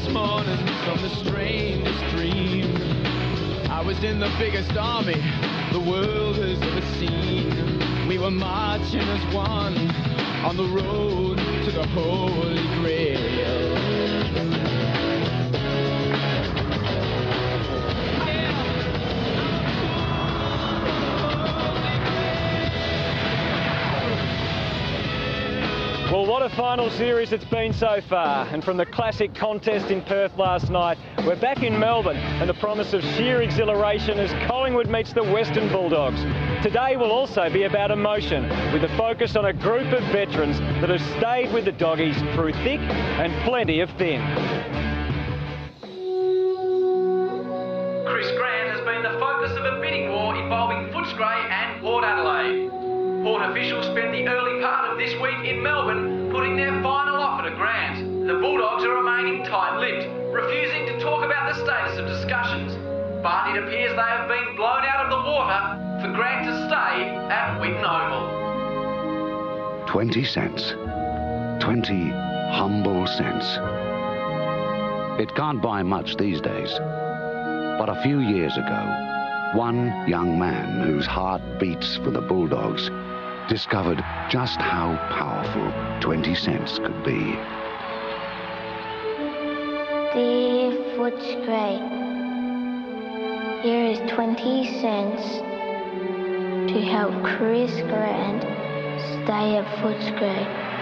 sleepless mornings from the strangest dream. I was in the biggest army the world has ever seen. We were marching as one on the road to the Holy Grail. Well, what a final series it's been so far. And from the classic contest in Perth last night, we're back in Melbourne and the promise of sheer exhilaration as Collingwood meets the Western Bulldogs. Today will also be about emotion, with a focus on a group of veterans that have stayed with the Doggies through thick and plenty of thin. Chris Grant has been the focus of a bidding war involving Footscray and Port Adelaide. Port officials spent the early part of this week in Melbourne putting their final offer to Grant. The Bulldogs are remaining tight-lipped, refusing to talk about the status of discussions. But it appears they have been blown out of the water for Grant to stay at Whitten Oval. 20 cents. 20 humble cents. It can't buy much these days. But a few years ago, one young man whose heart beats for the Bulldogs discovered just how powerful 20 cents could be. Dear Footscray, here is 20 cents to help Chris Grant stay at Footscray.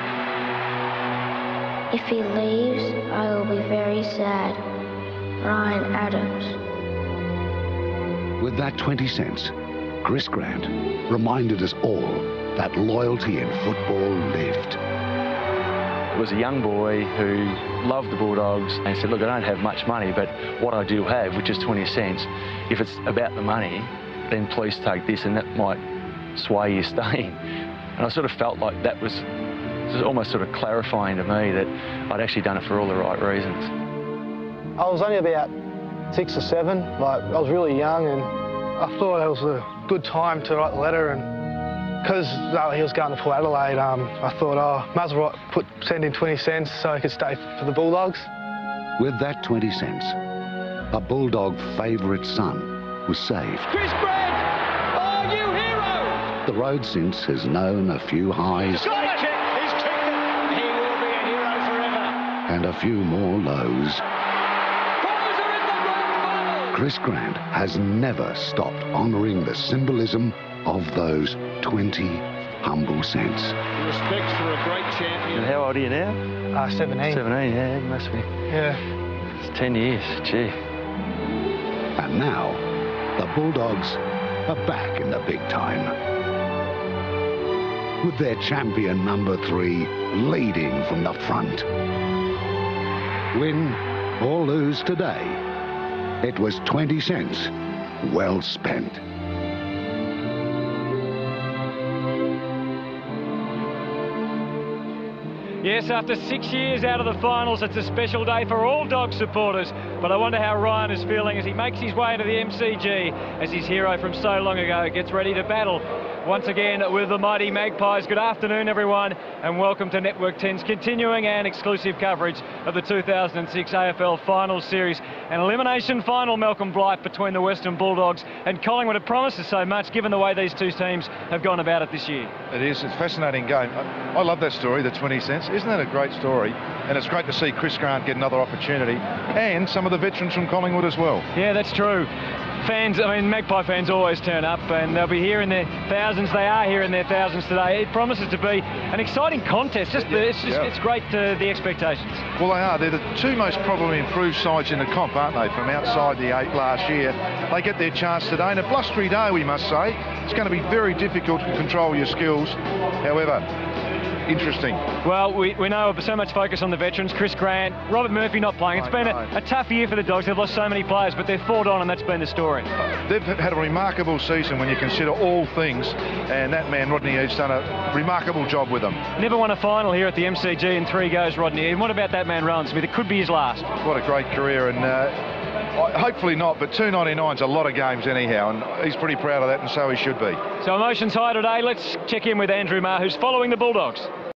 If he leaves, I will be very sad. Ryan Adams. With that 20 cents, Chris Grant reminded us all that loyalty in football lived. I was a young boy who loved the Bulldogs and said, look, I don't have much money, but what I do have, which is 20 cents, if it's about the money, then please take this and that might sway you staying. And I sort of felt like that was almost sort of clarifying to me that I'd actually done it for all the right reasons. I was only about 6 or 7, like I was really young, and I thought it was a good time to write the letter, and because he was going to Port Adelaide, I thought, might as well send in 20 cents so he could stay for the Bulldogs. With that 20 cents, a Bulldog favourite son was saved. Chris Grant! Oh, you hero! The road since has known a few highs He's kicked it! He will be a hero forever! and a few more lows. Boys are in the grand final! Chris Grant has never stopped honouring the symbolism of those 20 humble cents. Respect for a great champion. And how old are you now? 17. 17, yeah, you must be. Yeah. It's 10 years, gee. And now, the Bulldogs are back in the big time. With their champion number 3 leading from the front. Win or lose today, it was 20 cents well spent. Yes, after 6 years out of the finals, it's a special day for all Dog supporters. But I wonder how Ryan is feeling as he makes his way to the MCG as his hero from so long ago gets ready to battle once again with the mighty Magpies. Good afternoon, everyone, and welcome to Network 10's continuing and exclusive coverage of the 2006 AFL Finals Series. An elimination final, Malcolm Blight, between the Western Bulldogs and Collingwood. It promises so much given the way these two teams have gone about it this year. It is. It's a fascinating game. I love that story, the 20 cents. Isn't that a great story? And it's great to see Chris Grant get another opportunity, and some of the veterans from Collingwood as well. Yeah, that's true. Fans, I mean, Magpie fans always turn up, and they'll be here in their thousands. They are here in their thousands today. It promises to be an exciting contest. It's great, the expectations. Well, they are. They're the two most probably improved sides in the comp, aren't they, from outside the 8 last year. They get their chance today, and a blustery day, we must say. It's going to be very difficult to control your skills. However, interesting. Well, we know so much focus on the veterans. Chris Grant, Robert Murphy not playing. It's been a tough year for the Dogs. They've lost so many players, but they've fought on, and that's been the story. They've had a remarkable season when you consider all things, and that man, Rodney, has done a remarkable job with them. Never won a final here at the MCG in 3 goes, Rodney. And what about that man, Rowan Smith? It could be his last. What a great career, and hopefully not, but 299's a lot of games anyhow, and he's pretty proud of that, and so he should be. So emotions high today. Let's check in with Andrew Marr, who's following the Bulldogs.